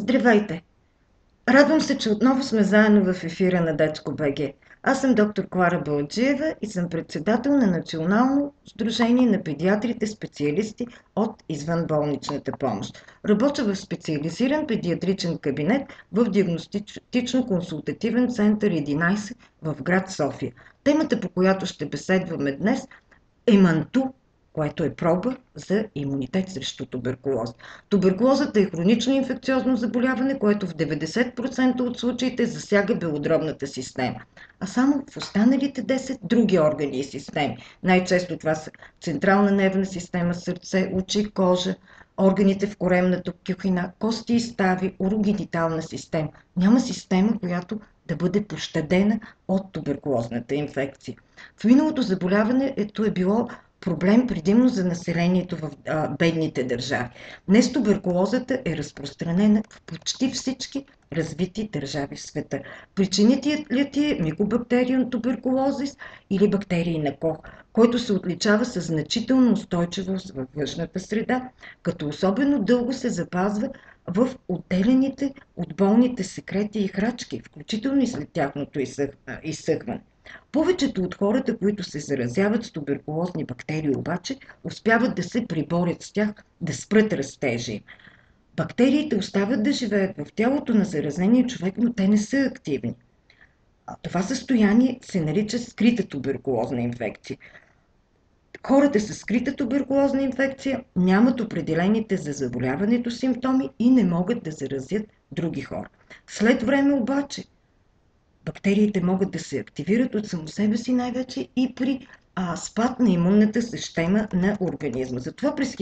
Здравейте! Радвам се, че отново сме заедно в ефира на Дечко БГ. Аз съм доктор Клара Балджиева и съм председател на Национално сдружение на педиатрите специалисти от извънболничната помощ. Работя в специализиран педиатричен кабинет в диагностично-консултативен център 11 в град София. Темата, по която ще беседваме днес, е МАНТУ, което е проба за имунитет срещу туберкулоза. Туберкулозата е хронично инфекциозно заболяване, което в 90% от случаите засяга белодробната система, а само в останалите 10 други органи и системи. Най-често това са централна нервна система, сърце, очи, кожа, органите в коремната кюхина, кости и стави, урогенитална система. Няма система, която да бъде пощадена от туберкулозната инфекция. В миналото заболяването е било проблем предимно за населението в бедните държави. Днес туберкулозата е разпространена в почти всички развити държави в света. Причинителят е микобактериум туберкулозис или бактерии на Кох, който се отличава със значителна устойчивост във външната среда, като особено дълго се запазва в отделените от болните секрети и храчки, включително и след тяхното изсъхване. Повечето от хората, които се заразяват с туберкулозни бактерии, обаче успяват да се приборят с тях, да спрат растежа им. Бактериите остават да живеят в тялото на заразения човек, но те не са активни. Това състояние се нарича скрита туберкулозна инфекция. Хората с скрита туберкулозна инфекция нямат определените за заболяването симптоми и не могат да заразят други хора. След време обаче бактериите могат да се активират от само себе си най-вече и при спад на имунната система на организма. Затова през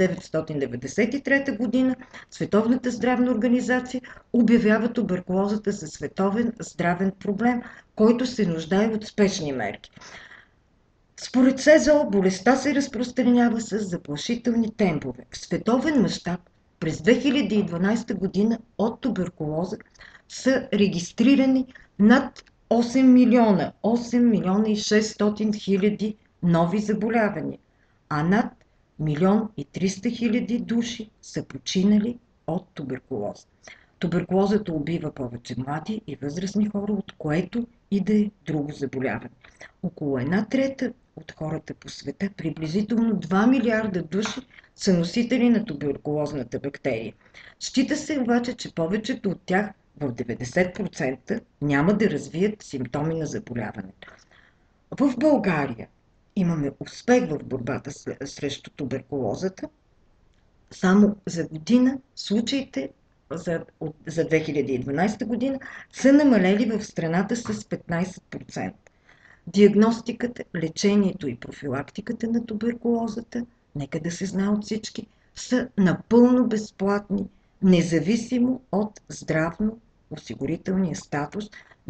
1993 година Световната здравна организация обявява туберкулозата за световен здравен проблем, който се нуждае от спешни мерки. Според СЗО болестта се разпространява с заплашителни темпове. В световен мащаб през 2012 година от туберкулоза са регистрирани над 8 милиона и 600 хиляди нови заболявания, а над 1 300 000 души са починали от туберкулоза. Туберкулозата убива повече млади и възрастни хора, от което и да е друго заболяване. Около 1/3 от хората по света, приблизително 2 милиарда души, са носители на туберкулозната бактерия. Счита се обаче, че повечето от тях в 90% няма да развият симптоми на заболяването. В България имаме успех в борбата срещу туберкулозата. Само за година случаите за 2012 година са намалели в страната с 15%. Диагностиката, лечението и профилактиката на туберкулозата, нека да се знае от всички, са напълно безплатни, независимо от здравно-осигурителния статус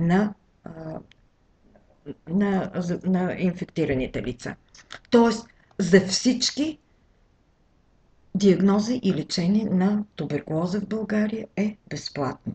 на инфектираните лица. Тоест, за всички диагноза и лечение на туберкулоза в България е безплатно.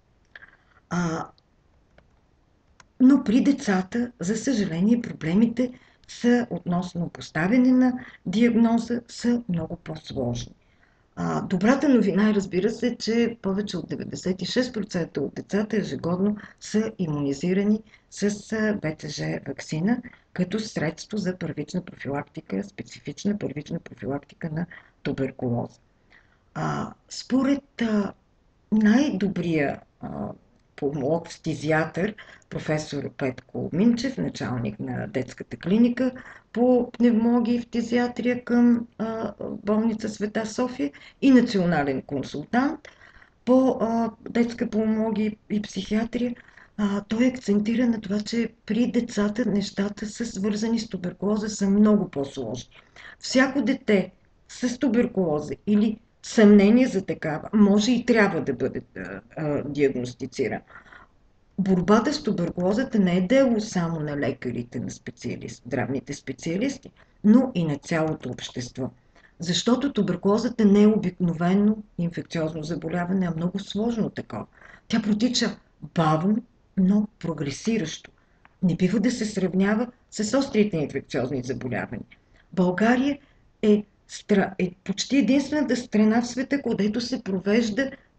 Но при децата, за съжаление, проблемите са относно поставяне на диагноза са много по-сложни. Добрата новина, разбира се, че повече от 96% от децата ежегодно са имунизирани с БЦЖ ваксина като средство за първична профилактика, специфична първична профилактика на туберкулоза. Според най-добрия пулмолог, фтизиатър, професор Петко Минчев, началник на детската клиника по пневмология и фтизиатрия към болница Света София и национален консултант по детска пулмология и психиатрия, той акцентира на това, че при децата нещата са свързани с туберкулоза, са много по-сложни. Всяко дете с туберкулоза или съмнение за такава може и трябва да бъде диагностициран. Борбата с туберкулозата не е дело само на лекарите, на здравните специалисти, но и на цялото общество. Защото туберкулозата не е обикновено инфекциозно заболяване, а много сложно такова. Тя протича бавно, но прогресиращо. Не бива да се сравнява с острите инфекциозни заболявания. България е почти единствената страна в света, където се провежда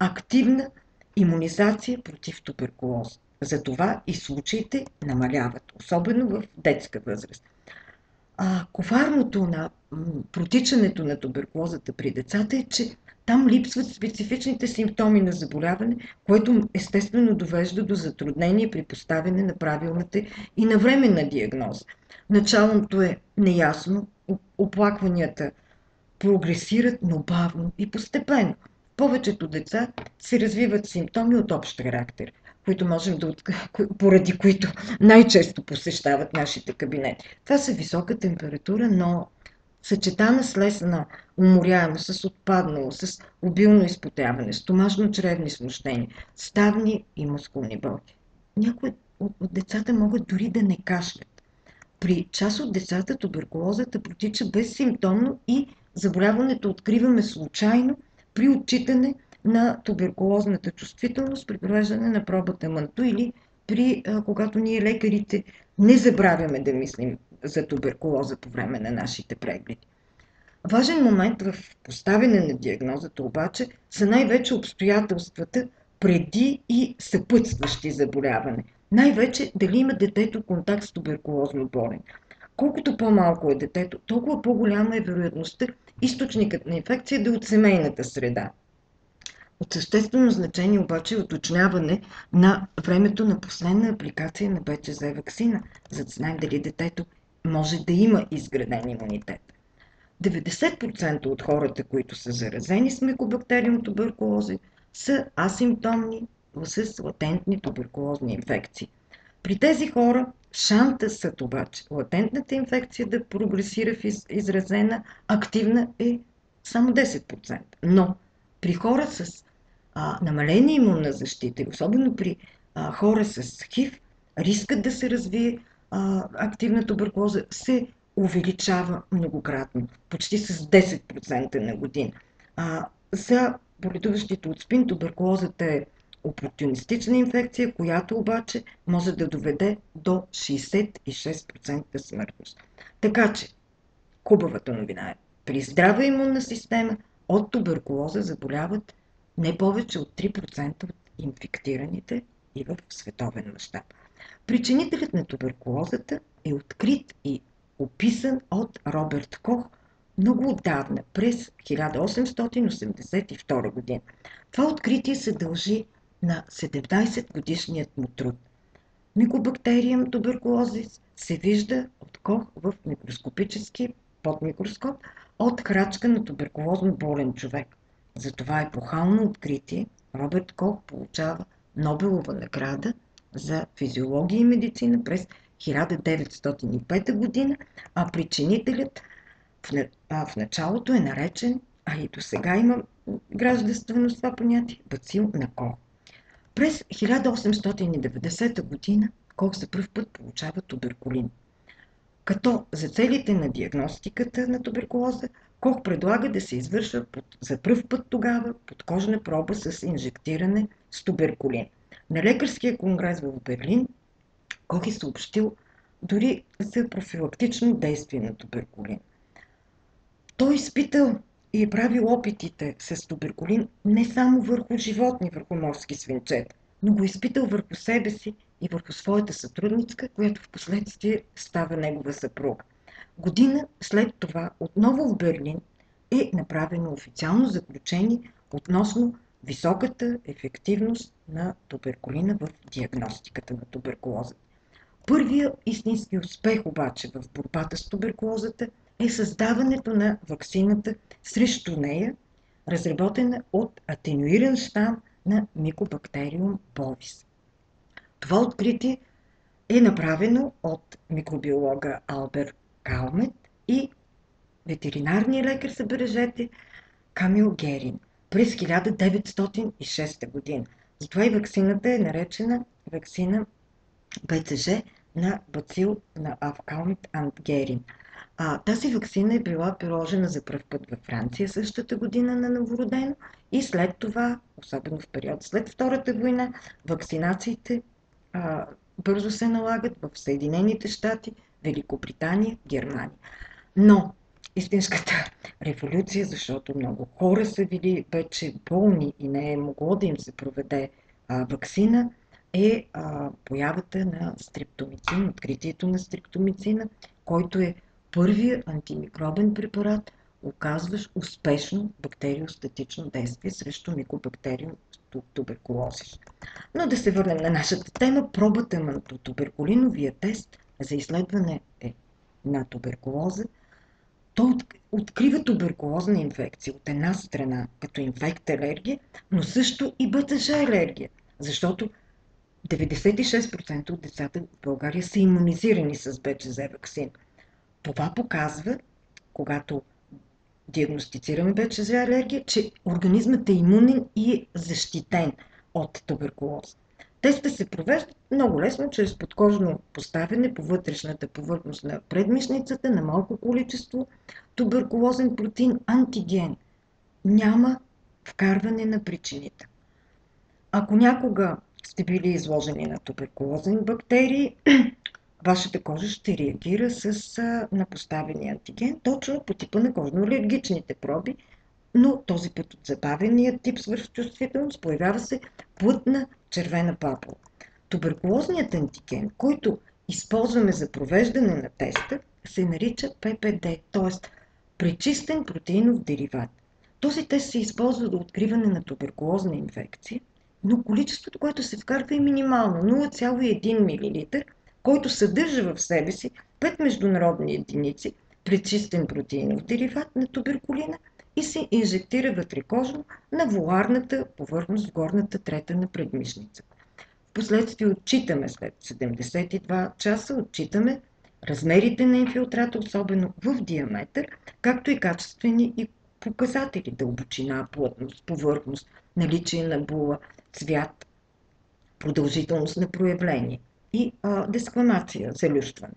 активна имунизация против туберкулоза. Затова и случаите намаляват, особено в детска възраст. Коварното на протичането на туберкулозата при децата е, че там липсват специфичните симптоми на заболяване, което естествено довежда до затруднение при поставяне на правилната и навременна диагноза. Началото е неясно, оплакванията прогресират, но бавно и постепенно. В повечето деца се развиват симптоми от общ характер, поради които най-често посещават нашите кабинети. Това са висока температура, но съчетана с лесна уморяемост, с отпаднало, с обилно изпотяване, стомашно-чревни смущения, ставни и мускулни болки. Някои от децата могат дори да не кашлят. При част от децата туберкулозата протича безсимптомно и заболяването откриваме случайно при отчитане на туберкулозната чувствителност при провеждане на пробата МАНТУ или когато ние лекарите не забравяме да мислим за туберкулоза по време на нашите прегледи. Важен момент в поставяне на диагнозата обаче са най-вече обстоятелствата преди и съпътстващи заболяване. Най-вече дали има детето контакт с туберкулозно болен. Колкото по-малко е детето, толкова по-голяма е вероятността източникът на инфекция да е от семейната среда. От съществено значение обаче е уточняване на времето на последна апликация на БЦЗ ваксина, за да знаем дали детето може да има изграден имунитет. 90% от хората, които са заразени с микобактериум туберкулози, са асимптомни с латентни туберкулозни инфекции. При тези хора шансът обаче латентната инфекция да прогресира в изразена активна е само 10%. Но при хора с намалена имунна защита, особено при хора с ХИВ, рискът да се развие активна туберкулоза се увеличава многократно, почти с 10% на година. За боледуващите от СПИН туберкулозата е опортунистична инфекция, която обаче може да доведе до 66% смъртност. Така че, хубавата новина е, при здрава имунна система от туберкулоза заболяват не повече от 3% от инфектираните и в световен мащаб. Причинителят на туберкулозата е открит и описан от Роберт Кох много отдавна, през 1882 година. Това откритие се дължи на 17-годишният му труд. Микобактериум туберкулозис се вижда от Кох в микроскопически подмикроскоп от крачка на туберкулозно болен човек. За това епохално откритие Роберт Кох получава Нобелова награда за физиология и медицина през 1905 година, а причинителят в началото е наречен, а и до сега има гражданственост това понятие, бацил на Кох. През 1890 година Кох за пръв път получава туберкулин. Като за целите на диагностиката на туберкулоза, Кох предлага да се извършва за пръв път тогава подкожна проба с инжектиране с туберкулин. На лекарския конгрес в Берлин Кох е съобщил дори за профилактично действие на туберкулин. Той изпитал и е правил опитите с туберкулин не само върху животни, върху морски свинчета, но го изпитал върху себе си и върху своята сътрудничка, която в последствие става негова съпруга. Година след това отново в Берлин е направено официално заключение относно високата ефективност на туберкулина в диагностиката на туберкулозата. Първият истински успех обаче в борбата с туберкулозата е създаването на ваксината срещу нея, разработена от атенуиран щам на микобактериум bovis. Това откритие е направено от микробиолога Алберт Калмет и ветеринарния лекар, забележете, Камил Герин през 1906 година. Затова и ваксината е наречена ваксина БЦЖ на бацил на Калмет and Герин. Тази ваксина е била приложена за пръв път във Франция същата година на новородено и след това, особено в период след Втората война, вакцинациите бързо се налагат в Съединените щати, Великобритания, Германия. Но истинската революция, защото много хора са били вече болни и не е могло да им се проведе ваксина, е появата на стрептомицин, откритието на стрептомицина, който е първият антимикробен препарат, оказващ успешно бактериостатично действие срещу микобактериум туберкулозис. Но да се върнем на нашата тема. Пробата на туберкулиновия тест за изследване на туберкулоза, той открива туберкулозна инфекция от една страна като инфект алергия, но също и БЦЖ алергия, защото 96% от децата в България са имунизирани с БЦЖ ваксин. Това показва, когато диагностицираме БЦЖ алергия, че организмът е имунен и е защитен от туберкулоза. Теста се провежда много лесно чрез подкожно поставяне по вътрешната повърхност на предмишницата на малко количество туберкулозен протеин антиген. Няма вкарване на причините. Ако някога сте били изложени на туберкулозни бактерии, вашата кожа ще реагира на поставения антиген, точно по типа на кожно-алергичните проби, но този път от забавения тип свръхчувствителност появява се плътна червена папула. Туберкулозният антиген, който използваме за провеждане на теста, се нарича ППД, т.е. пречистен протеинов дериват. Този тест се използва до откриване на туберкулозна инфекция, но количеството, което се вкарва, е минимално – 0,1 мл, който съдържа в себе си 5 международни единици пречистен протеинов дериват на туберкулина и се инжектира вътрекожно на воларната повърхност в горната трета на предмишницата. Впоследствие отчитаме, след 72 часа, отчитаме размерите на инфилтрата, особено в диаметър, както и качествени и показатели – дълбочина, плътност, повърхност, наличие на була, цвят, продължителност на проявление и дескламация, залющване.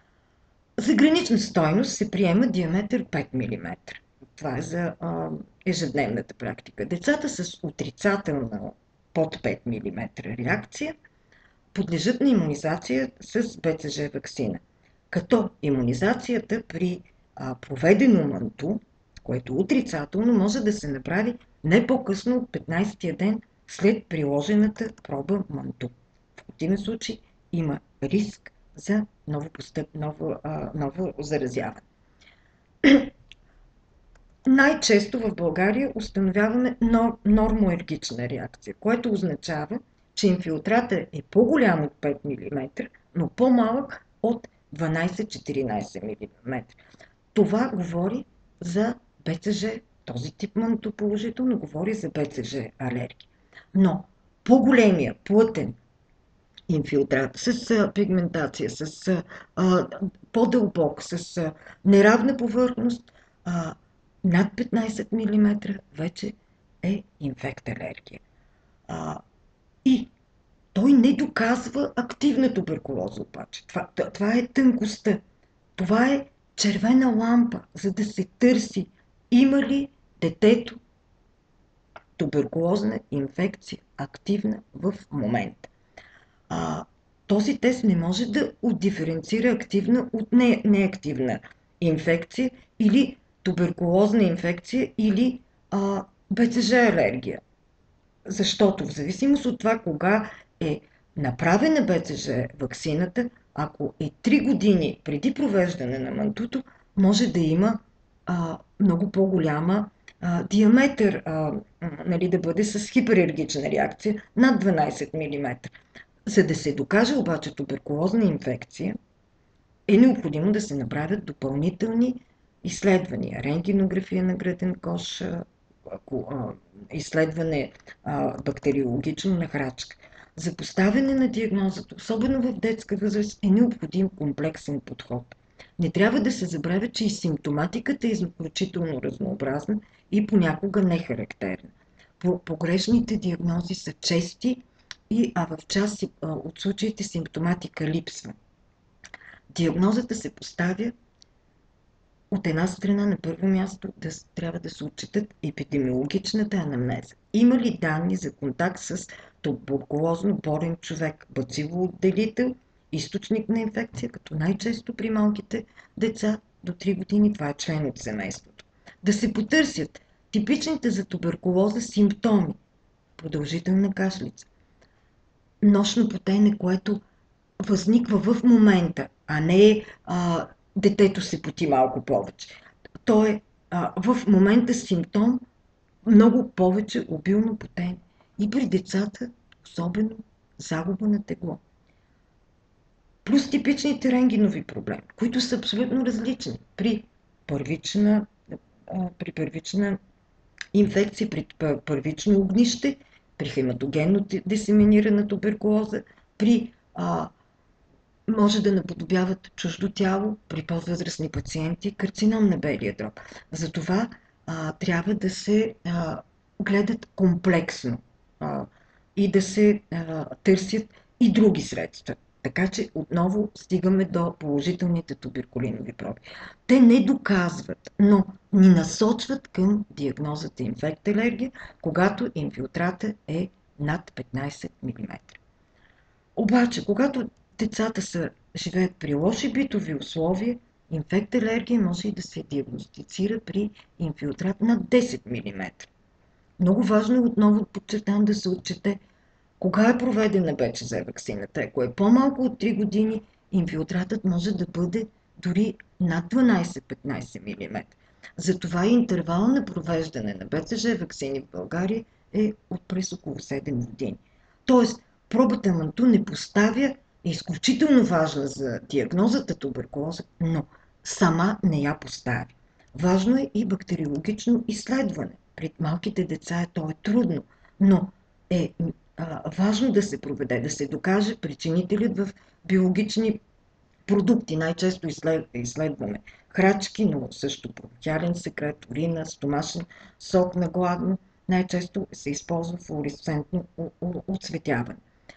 За гранична стойност се приема диаметър 5 мм. Това е за ежедневната практика. Децата с отрицателна под 5 мм реакция подлежат на имунизация с БЦЖ ваксина. Като имунизацията при проведено манту, което отрицателно, може да се направи не по-късно от 15-тия ден след приложената проба манту. В противен случай има риск за ново заразяване. Най-често в България установяваме нормоалергична реакция, което означава, че инфилтрата е по-голям от 5 мм, но по-малък от 12-14 мм. Това говори за БЦЖ, този тип мантоположително говори за БЦЖ алергия. Но по-големия, плътен инфилтрат с пигментация, с по-дълбок, с неравна повърхност, над 15 мм вече е инфект алергия. И той не доказва активна туберкулоза обаче. Това е тънкостта. Това е червена лампа, за да се търси има ли детето туберкулозна инфекция активна в момента. Този тест не може да отдиференцира активна от неактивна инфекция или туберкулозна инфекция или БЦЖ алергия. Защото в зависимост от това кога е направена БЦЖ ваксината, ако е 3 години преди провеждане на мантуто, може да има много по-голяма диаметър, да бъде с хипералергична реакция над 12 мм. За да се докаже обаче туберкулозна инфекция, е необходимо да се направят допълнителни изследвания. Рентгенография на гръден кош, изследване бактериологично на храчка. За поставяне на диагнозата, особено в детска възраст, е необходим комплексен подход. Не трябва да се забравя, че и симптоматиката е изключително разнообразна и понякога нехарактерна. Погрешните диагнози са чести в част от случаите симптоматика липсва. Диагнозата се поставя от една страна, на първо място трябва да се отчитат епидемиологичната анамнеза. Има ли данни за контакт с туберкулозно болен човек, бацилоотделител, източник на инфекция, като най-често при малките деца до 3 години, това е член от семейството. Да се потърсят типичните за туберкулоза симптоми. Продължителна кашлица, нощно потене, което възниква в момента, а не детето се поти малко повече. То е в момента симптом много повече обилно потене. И при децата, особено загуба на тегло. Плюс типичните рентгенови проблеми, които са абсолютно различни при първична инфекция, при първично огнище, при хематогенно дисеминирана туберкулоза, може да наподобяват чуждо тяло при по-възрастни пациенти, карцином на белия дроб. Затова трябва да се гледат комплексно и да се търсят и други средства. Така че отново стигаме до положителните туберкулинови проби. Те не доказват, но ни насочват към диагнозата инфект-алергия, когато инфилтрата е над 15 мм. Обаче, когато децата живеят при лоши битови условия, инфект-алергия може и да се диагностицира при инфилтрат над 10 мм. Много важно е отново подчертавам да се отчете кога е проведена БЧЗ ваксината. Ако е по-малко от 3 години, инфилтратът може да бъде дори над 12-15 мм. Затова интервал на провеждане на БЦЖ ваксини в България е от през около 7 години. Тоест, пробата МАНТУ не поставя, е изключително важна за диагнозата туберкулоза, но сама не я поставя. Важно е и бактериологично изследване. При малките деца то е трудно, но е важно да се проведе, да се докаже причинителят в биологични продукти. Най-често изследваме храчки, но също бронхиален секрет, урина, стомашен сок на гладно. Най-често се използва флуоресцентно оцветяване.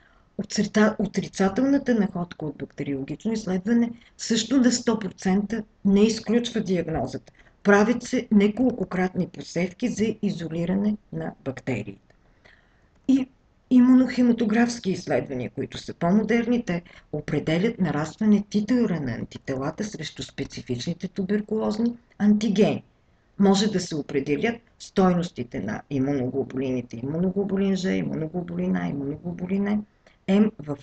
Отрицателната находка от бактериологично изследване също на 100% не изключва диагнозата. Правят се неколкократни посевки за изолиране на бактериите. И имунохематографски изследвания, които са по-модерни, те определят нарастване титъра на антителата срещу специфичните туберкулозни антигени. Може да се определят стойностите на имуноглобулините, имуноглобулин Ж, имуноглобулин А, имуноглобулин М в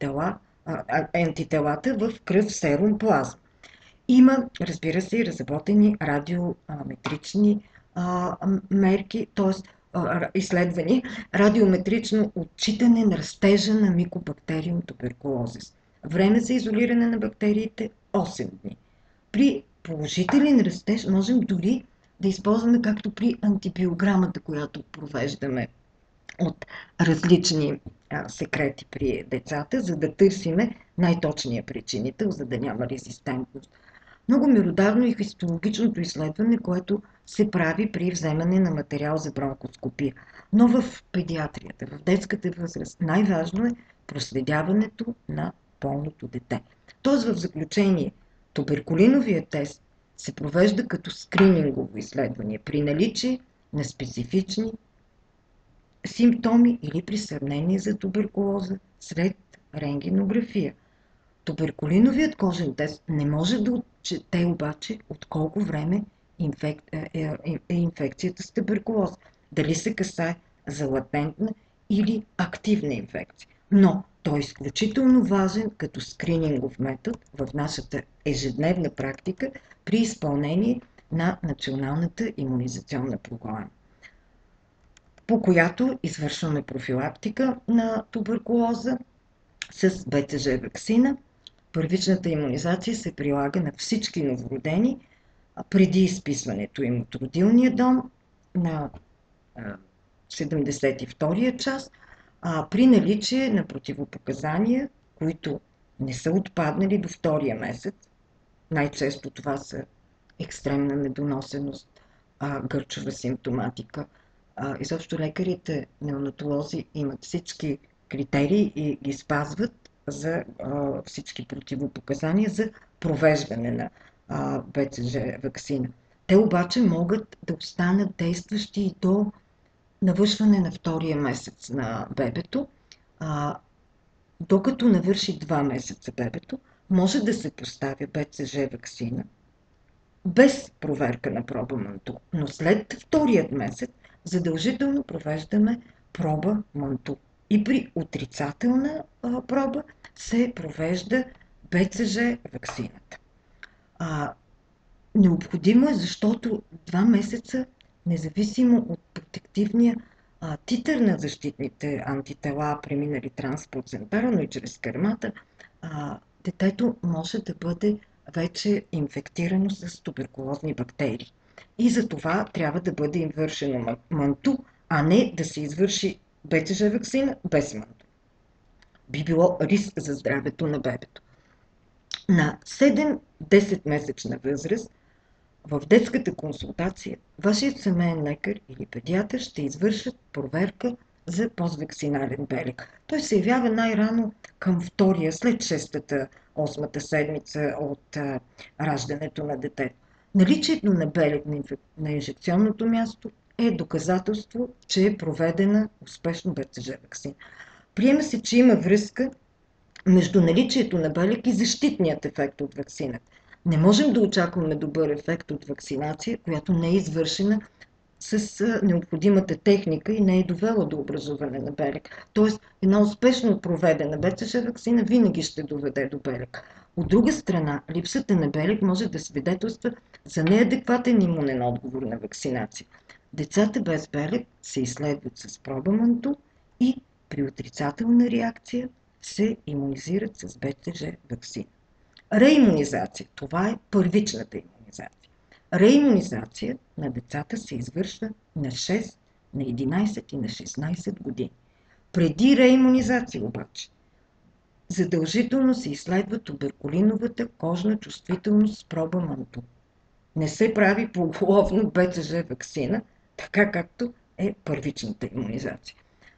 антителата в кръв, серум, плазма. Има, разбира се, и разработени радиометрични мерки, т.е. изследвания, радиометрично отчитане на растежа на микобактериум туберкулозис. Време за изолиране на бактериите 8 дни. При положителен растеж можем дори да използваме, както при антибиограмата, която провеждаме от различни секрети при децата, за да търсиме най-точния причинител, за да няма резистентност. Много меродавно и хистологичното изследване, което се прави при вземане на материал за бронхоскопия. Но в педиатрията, в детската възраст, най-важно е проследяването на болното дете. Тоест, в заключение, туберкулиновия тест се провежда като скринингово изследване при наличие на специфични симптоми или при съмнение за туберкулоза след рентгенография. Туберкулиновият кожен тест не може да отчете обаче от колко време е инфекцията с туберкулоза. Дали се касае за латентна или активна инфекция. Но той е изключително важен като скринингов метод в нашата ежедневна практика при изпълнение на Националната имунизационна програма, по която извършваме профилактика на туберкулоза с БЦЖ ваксина. Първичната имунизация се прилага на всички новородени преди изписването им от родилния дом на 72-я час, при наличие на противопоказания, които не са отпаднали до втория месец. Най-често това са екстремна недоносеност, гърчова симптоматика. Изобщо лекарите, неонатолози имат всички критерии и ги спазват за всички противопоказания за провеждане на БЦЖ ваксина. Те обаче могат да останат действащи и до навършване на втория месец на бебето. Докато навърши 2 месеца бебето, може да се поставя БЦЖ ваксина без проверка на проба МАНТУ. Но след вторият месец задължително провеждаме проба МАНТУ. И при отрицателна проба се провежда БЦЖ ваксината. Необходимо е, защото 2 месеца, независимо от протективния титър на защитните антитела, преминали трансплацентарно и чрез кърмата, детето може да бъде вече инфектирано с туберкулозни бактерии. И за това трябва да бъде извършено МАНТУ, а не да се извърши БЦЖ ваксина без МАНТУ. Би било риск за здравето на бебето. На 7-10 месечна възраст в детската консултация вашият семейен лекар или педиатър ще извършат проверка за поствакцинален белег. Той се явява най-рано към втория, след 6-8 седмица от раждането на детето. Наличието на белег на инжекционното място е доказателство, че е проведена успешно БЦЖ ваксина. Приема се, че има връзка между наличието на белег и защитният ефект от ваксината. Не можем да очакваме добър ефект от вакцинация, която не е извършена с необходимата техника и не е довела до образуване на белег. Тоест, една успешно проведена БЦЖ ваксина винаги ще доведе до белег. От друга страна, липсата на белег може да свидетелства за неадекватен имунен отговор на вакцинация. Децата без белег се изследват с проба МАНТУ и при отрицателна реакция се имунизират с БЦЖ ваксина. Реимунизация. Това е първичната имунизация. Реимунизация на децата се извършва на 6, на 11 и на 16 години. Преди реимунизация обаче, задължително се изследва туберкулиновата кожна чувствителност с проба МАНТУ. Не се прави поголовно БЦЖ ваксина, така както е първичната имунизация.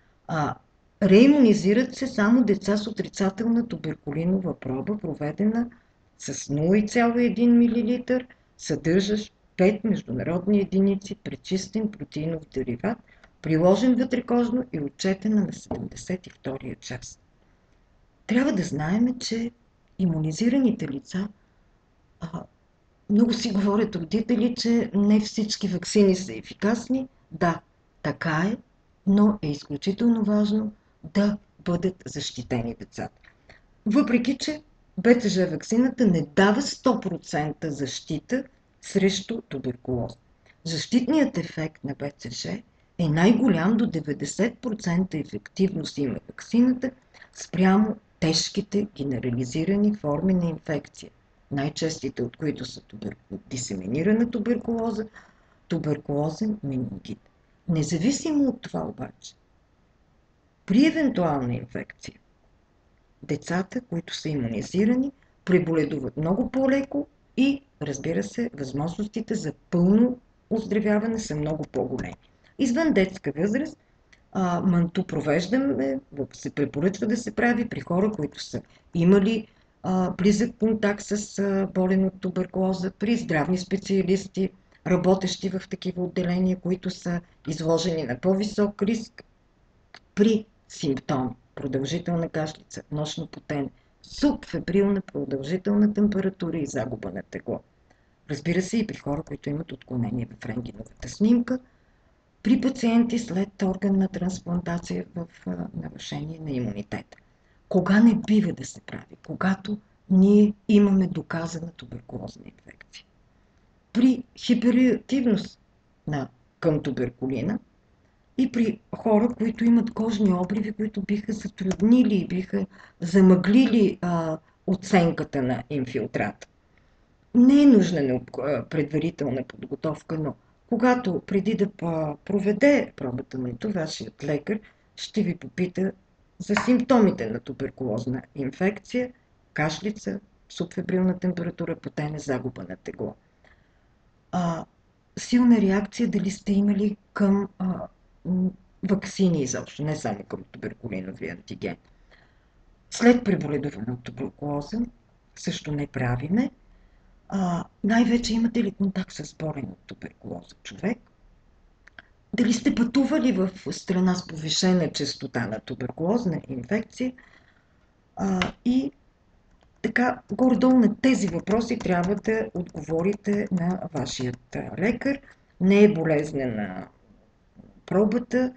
Реимунизират се само деца с отрицателна туберкулинова проба, проведена с 0,1 мл, съдържащ 5 международни единици пречистен протеинов дериват, приложен вътрекожно и отчетена на 72-я час. Трябва да знаем, че имунизираните лица, много си говорят родители, че не всички ваксини са ефикасни. Да, така е, но е изключително важно да бъдат защитени децата. Въпреки че БЦЖ ваксината не дава 100% защита срещу туберкулоз. Защитният ефект на БЦЖ е най-голям, до 90% ефективност има ваксината спрямо тежките генерализирани форми на инфекция, най-честите от които са дисеминирана туберкулоза, туберкулозен менингит. Независимо от това обаче, при евентуална инфекция, децата, които са имунизирани, преболедуват много по-леко и, разбира се, възможностите за пълно оздравяване са много по-големи. Извън детска възраст, МАНТУ провеждаме, се препоръчва да се прави при хора, които са имали близък контакт с болен от туберкулоза, при здравни специалисти, работещи в такива отделения, които са изложени на по-висок риск, при симптоми, продължителна кашлица, нощно потене, субфебрилна продължителна температура и загуба на тегло. Разбира се, и при хора, които имат отклонение в рентгеновата снимка, при пациенти след органна трансплантация в нарушение на имунитета. Кога не бива да се прави? Когато ние имаме доказана туберкулозна инфекция. При хиперактивност към туберкулина и при хора, които имат кожни обриви, които биха затруднили и биха замъглили оценката на инфилтрата. Не е нужна предварителна подготовка, но когато преди да проведе пробата МАНТУ, вашият лекар ще ви попита за симптомите на туберкулозна инфекция, кашлица, субфебрилна температура, потене, загуба на тегло. Силна реакция дали сте имали към ваксини изобщо, не само към туберкулинови антиген. След преболедуване от туберкулоза също не правиме. Най-вече имате ли контакт с болен от туберкулоза човек? Дали сте пътували в страна с повишена честота на туберкулозна инфекция и така, горе-долу на тези въпроси трябва да отговорите на вашият лекар. Не е болезнена пробата.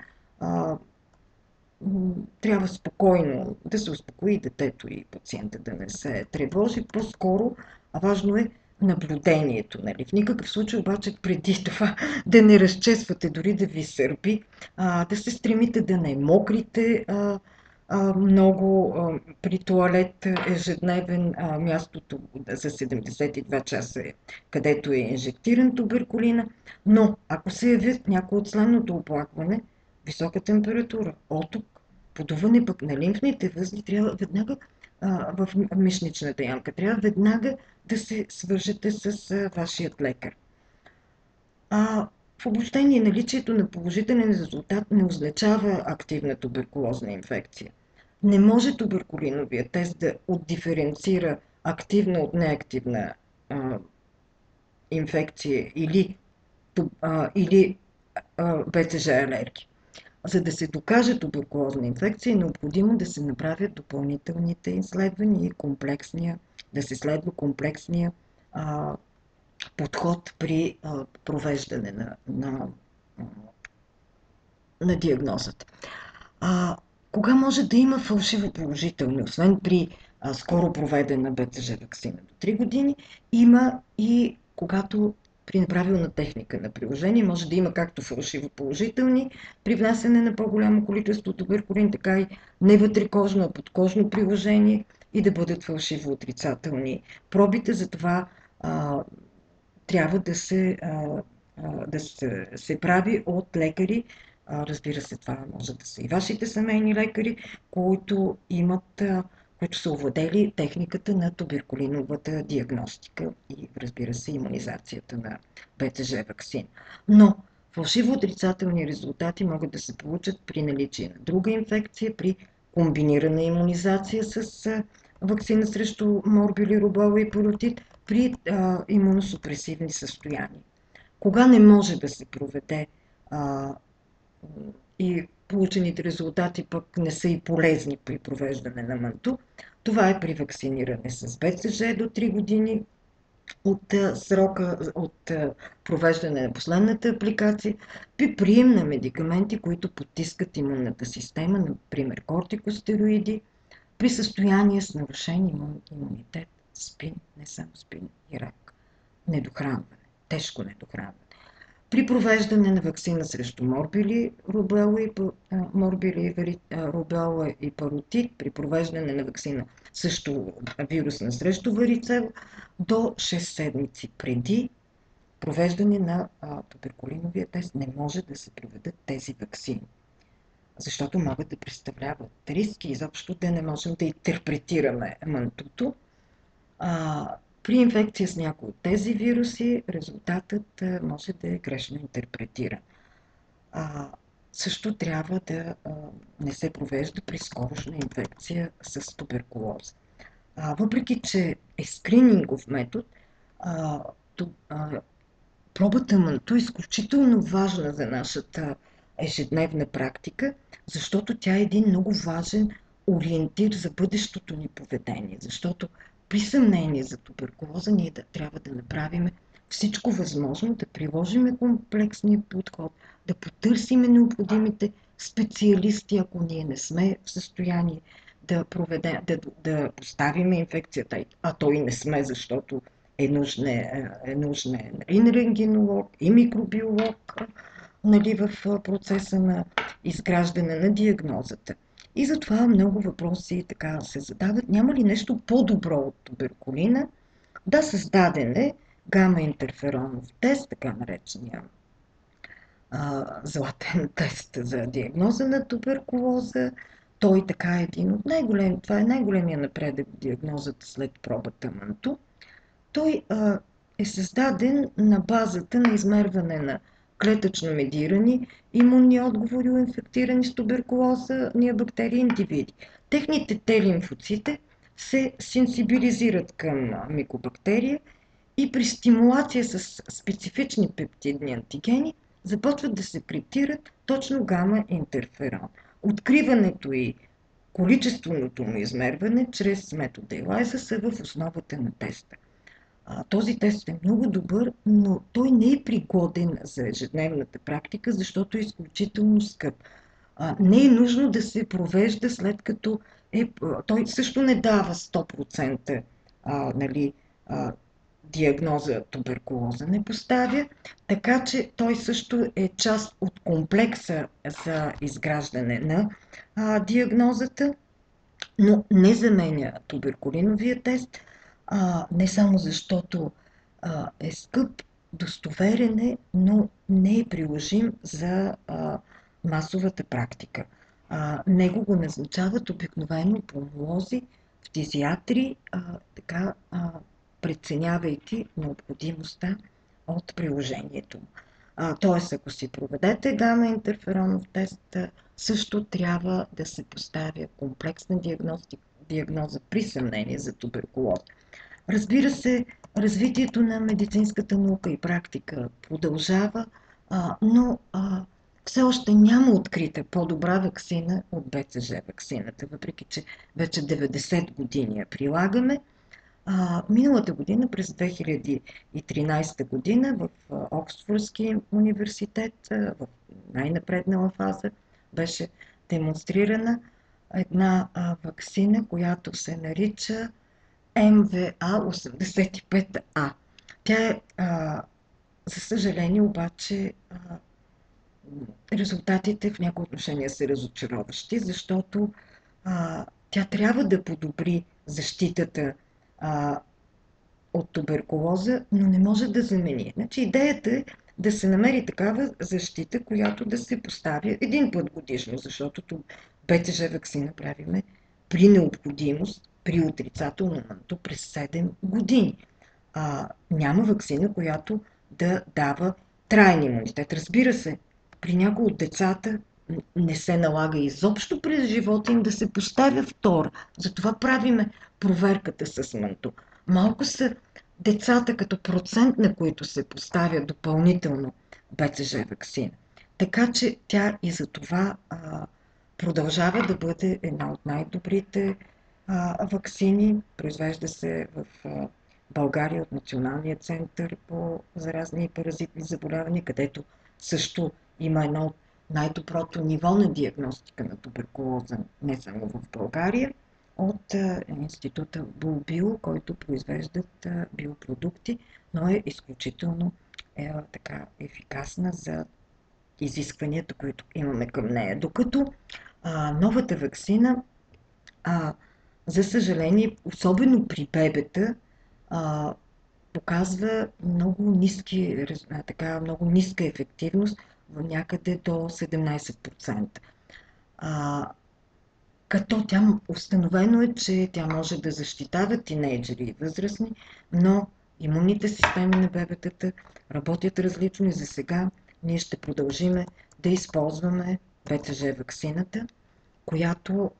Трябва спокойно да се успокои детето и пациента, да не се тревожи. По-скоро важно е наблюдението. Нали? В никакъв случай обаче преди това да не разчесвате, дори да ви сърби, да се стремите да не мокрите много при туалет ежедневен. Мястото за 72 часа е където е инжектиран туберкулина. Но ако се яви някой от следното оплакване, висока температура, оток, подуване пък на лимфните възли, трябва веднага в мишничната ямка, трябва веднага да се свържете с вашият лекар. В обобщение, наличието на положителен резултат не означава активна туберкулозна инфекция. Не може туберкулиновия тест да отдиференцира активна от неактивна инфекция или БЦЖ алергия. За да се докаже туберкулозна инфекция, е необходимо да се направят допълнителните изследвания и да се следва комплексния подход при провеждане на диагнозата. Кога може да има фалшиво положителни? Освен при скоро проведена БЦЖ ваксина до 3 години, има и когато при неправилна техника на приложение може да има както фалшиво положителни при внасяне на по-голямо количество туберкулин, така и не вътрекожно, а подкожно приложение и да бъдат фалшиво отрицателни пробите. Затова трябва да се прави от лекари. Разбира се, това може да са и вашите семейни лекари, които са овладели техниката на туберкулиновата диагностика и, разбира се, имунизацията на БЦЖ ваксин. Но фалшиво отрицателни резултати могат да се получат при наличие на друга инфекция, при комбинирана имунизация с ваксина срещу морбили, рубеола и паротит, при имуносупресивни състояния. Кога не може да се проведе и получените резултати пък не са и полезни при провеждане на МАНТУ, това е при вакциниране с БЦЖ до 3 години от провеждане на последната апликация, при прием на медикаменти, които потискат имунната система, например кортикостероиди, при състояние с нарушен имунитет, СПИН, не само СПИН и рак, недохранване, тежко недохранване. При провеждане на ваксина срещу морбили, рубеола и паротит, при провеждане на ваксина срещу вирусна срещу варицела, до 6 седмици преди провеждане на туберкулиновия тест не може да се проведат тези ваксини, защото могат да представляват риски, изобщо да не можем да интерпретираме МАНТУ-то. При инфекция с някои от тези вируси резултатът може да е грешно интерпретиран. Също трябва да не се провежда при скорошна инфекция с туберкулоза. Въпреки че е скринингов метод, пробата МАНТУ е изключително важна за нашата ежедневна практика, защото тя е един много важен ориентир за бъдещото ни поведение, защото при съмнение за туберкулоза ние трябва да направим всичко възможно, да приложим комплексния подход, да потърсим необходимите специалисти, ако ние не сме в състояние да поставим инфекцията, а то и не сме, защото е нужен и рентгенолог, и микробиолог, нали, в процеса на изграждане на диагнозата. И затова много въпроси така се задават. Няма ли нещо по-добро от туберкулина? Да, създаден е гама-интерферонов тест, така наречения златен тест за диагноза на туберкулоза. Той така е един от това е най-големия напредък в диагнозата след пробата МАНТУ. Той е създаден на базата на измерване на клетъчно медирани имунни отговори у инфектирани с туберкулозни бактерии индивиди. Техните Т-лимфоцити се сенсибилизират към микобактерия и при стимулация с специфични пептидни антигени започват да се криптират точно гама-интерферон. Откриването и количественото му измерване чрез метода ELISA са в основата на теста. Този тест е много добър, но той не е пригоден за ежедневната практика, защото е изключително скъп. Не е нужно да се провежда след като той също не дава 100% нали, диагноза туберкулоза не поставя, така че той също е част от комплекса за изграждане на диагнозата, но не заменя туберкулиновия тест, не само защото е скъп, достоверен е, но не е приложим за масовата практика. Него го назначават обикновено пулмолози, фтизиатри, така преценявайки необходимостта от приложението му. Тоест, ако си проведете гама интерферонов тест, също трябва да се поставя комплексна диагноза при съмнение за туберкулоза. Разбира се, развитието на медицинската наука и практика продължава, но все още няма открита по-добра ваксина от БЦЖ ваксината, въпреки че вече 90 години я прилагаме. Миналата година, през 2013 година, в Оксфордския университет, в най-напреднала фаза, беше демонстрирана една ваксина, която се нарича МВА-85А. Тя е, за съжаление, обаче, резултатите в някои отношения са разочароващи, защото тя трябва да подобри защитата от туберкулоза, но не може да замени. Значи идеята е да се намери такава защита, която да се поставя един път годишно, защото БЦЖ ваксина правиме при необходимост, при отрицателно манто през 7 години. Няма ваксина, която да дава траен имунитет. Разбира се, при някои от децата не се налага изобщо през живота им да се поставя втора. Затова правиме проверката с манто. Малко са децата като процент, на които се поставя допълнително БЦЖ ваксина. Така че тя и за това продължава да бъде една от най-добрите ваксини. Произвежда се в България от Националния център по заразни и паразитни заболявания, където също има едно от най-доброто ниво на диагностика на туберкулоза, не само в България, от института Булбио, който произвеждат биопродукти, но е изключително така ефикасна за изискванията, които имаме към нея. Докато новата ваксина, за съжаление, особено при бебета, показва много ниска ефективност, някъде до 17%. Като установено е, че тя може да защитава тинейджери и възрастни, но имунните системи на бебетата работят различно и за сега ние ще продължиме да използваме БЦЖ ваксината, която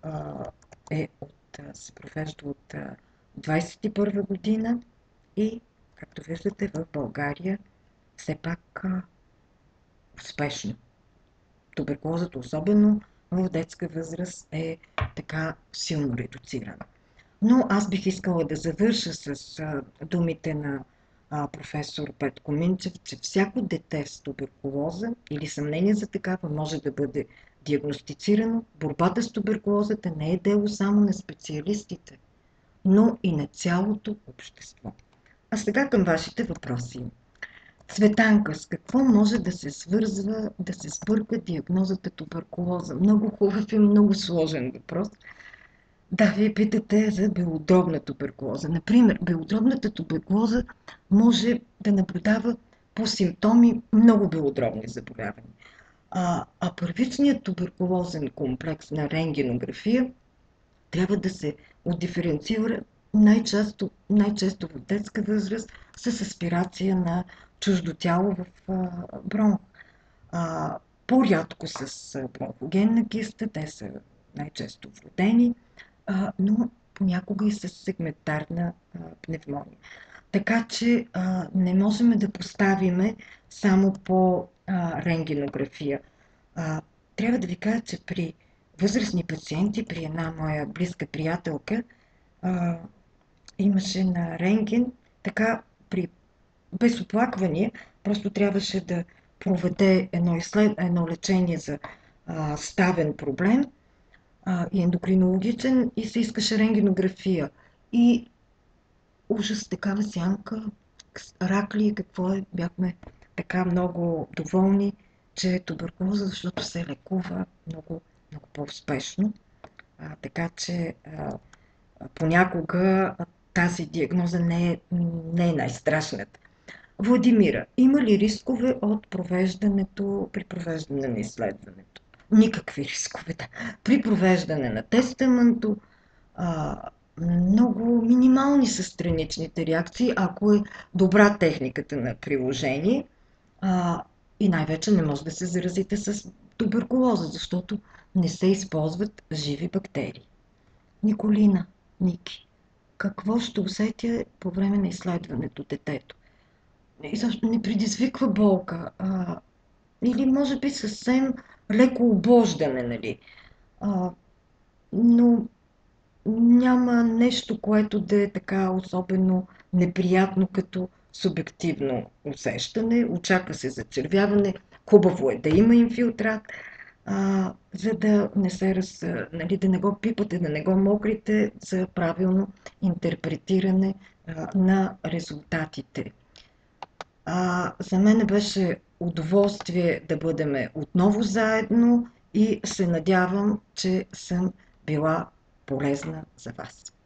се провежда от 2021 година и, както виждате, в България все пак успешно. Туберкулозата, особено в детска възраст, е така силно редуцирана. Но аз бих искала да завърша с думите на професор Петко Минчев, че всяко дете с туберкулоза или съмнение за такава може да бъде диагностицирано. Борбата с туберкулозата не е дело само на специалистите, но и на цялото общество. А сега към вашите въпроси. Цветанка, с какво може да се свързва, да се сбърка диагнозата туберкулоза? Много хубав и много сложен въпрос. Да, вие питате за белодробна туберкулоза. Например, белодробната туберкулоза може да наблюдава по симптоми много белодробни заболявания. А първичният туберкулозен комплекс на рентгенография трябва да се отдиференцира най-често в детска възраст с аспирация на чуждо тяло в бронх. По-рядко с бронхогенна киста, те са най-често вродени, но понякога и с сегментарна пневмония. Така че не можем да поставиме само по рентгенография. Трябва да ви кажа, че при възрастни пациенти при една моя близка приятелка имаше на рентген, така без оплаквания, просто трябваше да проведе едно лечение за ставен проблем и ендокринологичен и се искаше рентгенография. И ужас, такава сянка, рак ли, какво е, бяхме така много доволни, че е туберкулоза, защото се лекува много, много по-успешно. Така че понякога тази диагноза не е най-страшната. Владимира, има ли рискове при провеждане на изследването? Никакви рискове, да. При провеждане на тестамента много минимални са страничните реакции, ако е добра техниката на приложение и най-вече не може да се заразите с туберкулоза, защото не се използват живи бактерии. Николина, Ники, какво ще усетя по време на изследването детето? И защо не предизвиква болка? Или може би съвсем леко обождане, нали? Но няма нещо, което да е така особено неприятно като субективно усещане. Очаква се зачервяване. Хубаво е да има инфилтрат, за да не се нали, да не го пипате, да не го мокрите за правилно интерпретиране на резултатите. За мен беше удоволствие да бъдем отново заедно и се надявам, че съм била полезна за вас.